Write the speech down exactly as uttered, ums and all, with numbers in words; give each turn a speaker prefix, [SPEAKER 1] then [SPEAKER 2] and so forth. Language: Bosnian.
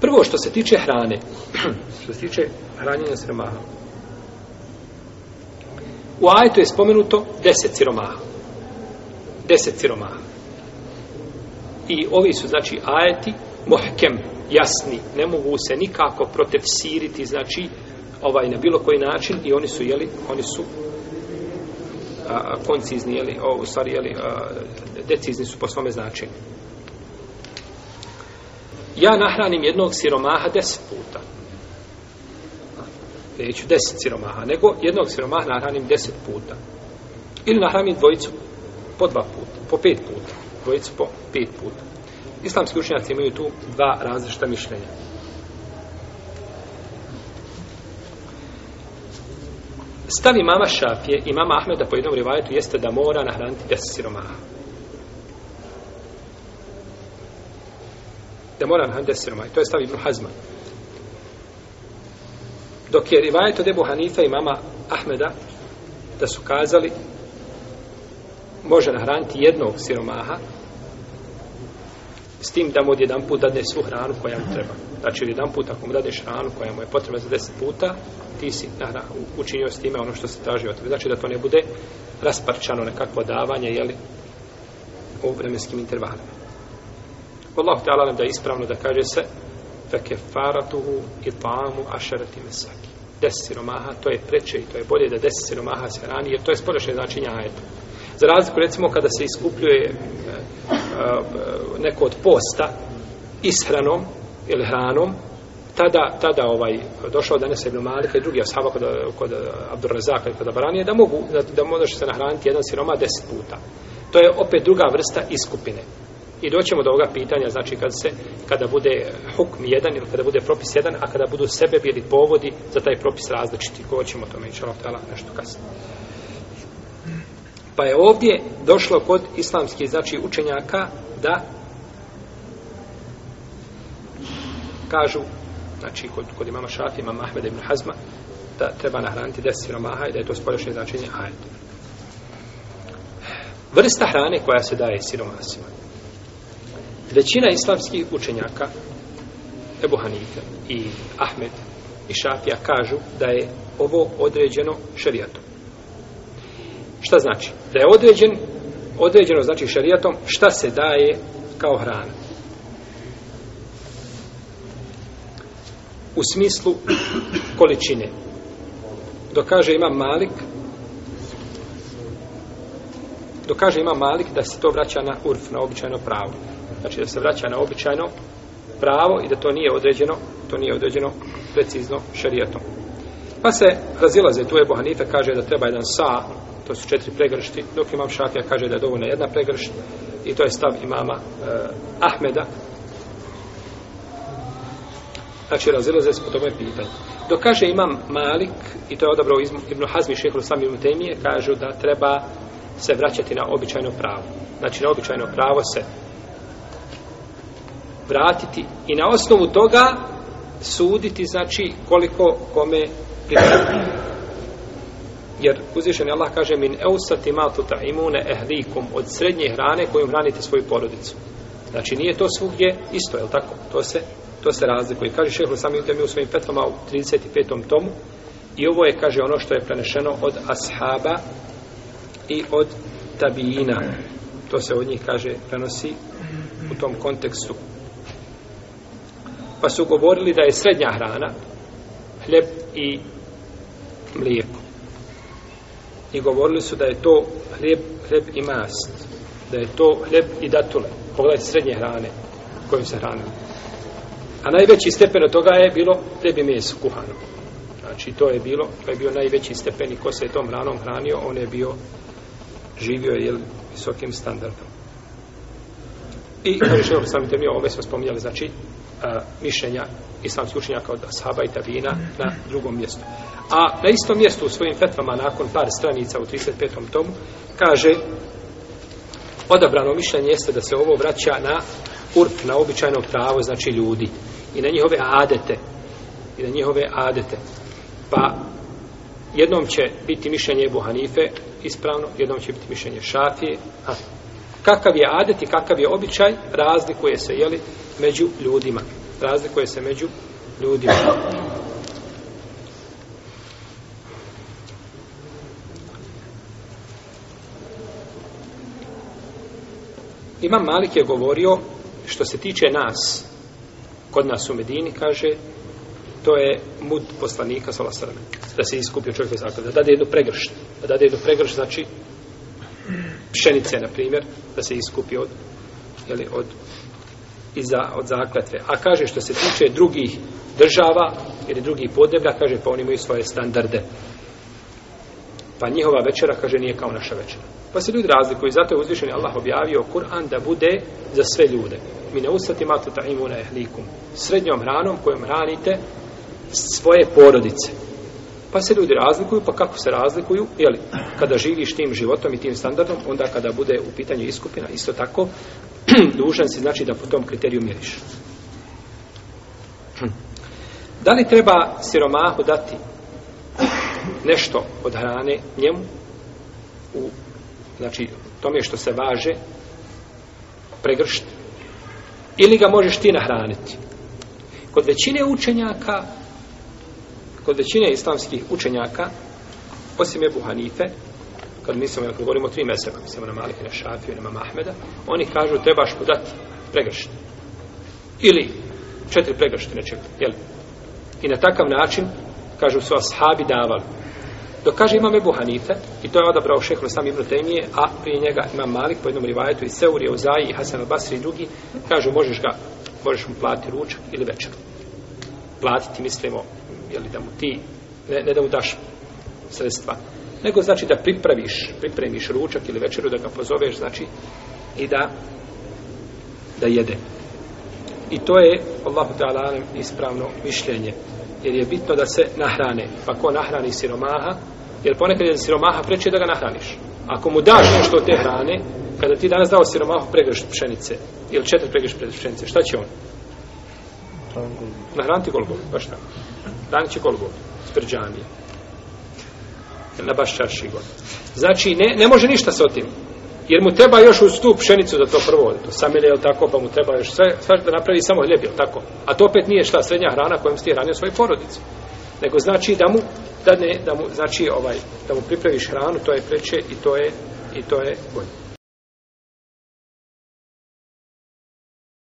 [SPEAKER 1] Prvo što se tiče hrane, što se tiče hranjenja siromaha. U ajetu je spomenuto deset siromaha. Deset siromaha. I ovi su, znači, ajeti muhkem, jasni, ne mogu se nikako protefsiriti, znači, ovaj, na bilo koji način, i oni su, jeli, oni su a, koncizni, jeli, o, u stvari, jeli, a, decizni su po svome značenju. Ja nahranim jednog siromaha deset puta. Neću deset siromaha, nego jednog siromaha nahranim deset puta. Ili nahranim dvojicu po dva puta, po pet puta. Dvojicu po pet puta. Islamski učenjaci imaju tu dva različita mišljenja. Stav imama Šafije i imama Ahmeda po jednom rivajetu jeste da mora nahraniti deset siromaha. Da mora nahraniti deset siromaha. To je stav Ibn Hazma. Dok je rivajet od Ebu Hanifa i imama Ahmeda da su kazali može nahraniti jednog siromaha s tim da mu od jedan put dadne svu hranu koja mu treba. Znači, jedan put ako mu dadneš hranu koja mu je potrebna za deset puta, ti si nahran, učinio s time ono što se traži od tebe. Znači, da to ne bude rasparčano nekakvo davanje, jeli, u vremenskim intervalima. Allahu ta'ala nam da je ispravno da kaže se fekefaratuhu itamu ašarati mesaki. Deset siromaha, to je preče i to je bolje da deset siromaha se hrani, jer to je spoljašnje značenje ajeta. Za razliku, recimo, kada se iskupljuje neko od posta ishranom ili hranom, tada, tada ovaj, došao danas Ibn Malika i drugi ashaba kod, kod Abdurrazaka i kod Baranije, da mogu, da, da može se nahraniti jedan siroma deset puta. To je opet druga vrsta iskupine. I doćemo do ovoga pitanja, znači kad se, kada bude hukm jedan ili kada bude propis jedan, a kada budu sebe bili povodi za taj propis različiti. Govorit o tome, inšallah ta'ala, nešto kasnije. Pa je ovdje došlo kod islamskih, znači, učenjaka da kažu, znači kod, kod imama Šafija, imama Ahmeda ibn Hazma, da treba nahraniti deset siromaha i da je to spoljašnje značenje ajeta. Vrsta hrane koja se daje siromasima. Većina islamskih učenjaka, Ebu Hanife i Ahmed i Šafija, kažu da je ovo određeno šerijatom. Šta znači? Da je određen, određeno znači šerijatom šta se daje kao hrana. U smislu količine. Dok kaže Imam Malik, dok kaže Imam Malik da se to vraća na urf, na običajno pravo. Znači da se vraća na običajno pravo i da to nije određeno, to nije određeno precizno šerijatom. Pa se razilaze, tu Ebu Hanife kaže da treba jedan sa, to su četiri pregršti, dok Imam Šafija kaže da je dovoljna jedna pregršt i to je stav imama eh, Ahmeda. Znači razilaze se po tome pitanje. Dok kaže Imam Malik, i to je odabrao Ibn Hazmi, Šejhul Islam Ibn Tejmije, kažu da treba se vraćati na običajno pravo. Znači na običajno pravo se vratiti i na osnovu toga suditi, znači koliko kome pripada. Jer uzvišeni Allah kaže min eusati ma tuta'imune ehlikum, od srednje hrane kojom hranite svoju porodicu. Znači nije to svugdje isto, je li tako? To se, to se razlikuje. Kaže Šejhul Islam Ibn Tejmije u svojim fetvama u trideset petom tomu i ovo je, kaže, ono što je prenešeno od ashaba i od tabijina. To se od njih, kaže, prenosi u tom kontekstu. Pa su govorili da je srednja hrana hljeb i mlijeko. I govorili su da je to hljeb, hljeb i mast. Da je to hljeb i datule. Pogledajte srednje hrane kojim se hranili. A najveći stepen od toga je bilo hljeb i meso kuhano. Znači to je bilo, to je bio najveći stepen i ko se je tom hranom hranio, on je bio, živio je visokim standardom. I kaže Šejhul Islam Ibn Tejmije, ove smo spominjali, znači a, mišljenja islamskih učenjaka od ashaba i tabina na drugom mjestu. A na istom mjestu u svojim fetvama nakon par stranica u trideset petom tomu kaže odabrano mišljenje jeste da se ovo vraća na urf, na običajno pravo, znači ljudi i na njihove adete i na njihove adete. Pa jednom će biti mišljenje Ebu Hanife ispravno, jednom će biti mišljenje Šafije. A kakav je adet i kakav je običaj razlikuje se, jeli, među ljudima. razlikuje se među ljudima. Imam Malik je govorio što se tiče nas, kod nas u Medini, kaže, to je mud poslanika sallallahu alejhi ve sellem, da se iskupio čovjek od zaklade, da dade jednu pregršt, da dade jednu pregršt, znači pšenice, na primjer, da se iskupi od, jeli, od, iza, od zakletve. A kaže, što se tiče drugih država ili drugih podneblja, kaže, pa oni imaju svoje standarde. Pa njihova večera, kaže, nije kao naša večera. Pa se ljudi razlikuju, zato je uzvišeni Allah objavio Kur'an da bude za sve ljude. Mi ne usati matu ta'imuna ehlikum. Srednjom hranom kojom hranite svoje porodice. Pa se ljudi razlikuju, pa kako se razlikuju? Jeli, kada živiš tim životom i tim standardom, onda kada bude u pitanju iskupina, isto tako, dužan si znači da po tom kriteriju mjeriš. Da li treba siromahu dati nešto od hrane njemu u, znači, tome što se važe pregršt, ili ga možeš ti nahraniti? Kod većine učenjaka, kod većine islamskih učenjaka, osim Ebu Hanife, kad mislimo, kad govorimo o tri mezheba, mislimo na Malika, na Šafiju, na Imama Ahmeda, oni kažu trebaš mu dati pregršt. Ili četiri pregršte nečega, jel? I na takav način, kažu, su ashabi davali. Dok kaže Imam Ebu Hanife, i to je odabrao šehhul islam Ibn Taymije, a prije njega Imam Malik, po jednom rivajetu, i Seuri, Uzaji, i Hasan al-Basri i drugi, kažu, možeš ga, možeš mu platiti ručak ili večer. Platiti, mislimo, jeli, da mu ti, ne, ne da mu daš sredstva, nego znači da pripraviš, pripremiš ručak ili večeru, da ga pozoveš, znači, i da, da jede. I to je, Allahu ta'ala, ispravno mišljenje. Jer je bitno da se nahrane. Pa ko nahrani siromaha, jer ponekad je siromaha preče da ga nahraniš. Ako mu daš nešto od te hrane, kada ti danas dao siromahu pregršt pšenice, ili četiri pregršt pšenice, šta će on? Nahraniti golgov, baš tako. Hranit će golgov, ispred džamije. Na baš čarši god. Znači, ne, ne može ništa sa tim. Jer mu treba još uz tu pšenicu za to prvo, to samilje, jel tako, pa mu treba još sve, sve da napravi samo hljeb, jel tako. A to opet nije šta srednja hrana kojom si ti hranio svoje porodice. Nego znači da mu, da ne, da mu, znači ovaj, da mu pripraviš hranu, to je preče i to je, i to je bolje.